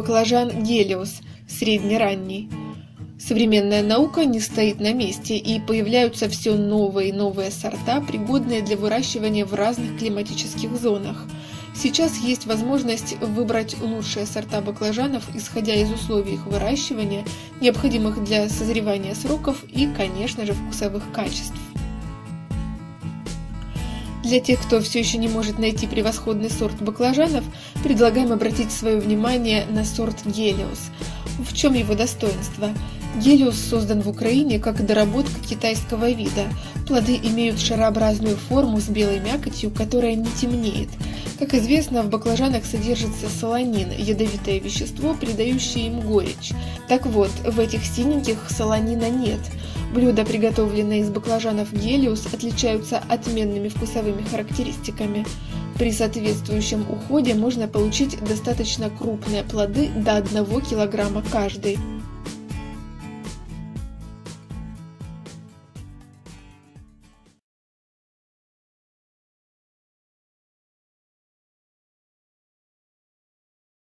баклажан Гелиос, среднеранний. Современная наука не стоит на месте, и появляются все новые и новые сорта, пригодные для выращивания в разных климатических зонах. Сейчас есть возможность выбрать лучшие сорта баклажанов, исходя из условий их выращивания, необходимых для созревания сроков и, конечно же, вкусовых качеств. Для тех, кто все еще не может найти превосходный сорт баклажанов, предлагаем обратить свое внимание на сорт Гелиос. В чем его достоинство? Гелиос создан в Украине как доработка китайского вида. Плоды имеют шарообразную форму с белой мякотью, которая не темнеет. Как известно, в баклажанах содержится солонин, ядовитое вещество, придающее им горечь. Так вот, в этих синеньких солонина нет. Блюда, приготовленные из баклажанов Гелиос, отличаются отменными вкусовыми характеристиками. При соответствующем уходе можно получить достаточно крупные плоды до 1 килограмма каждый.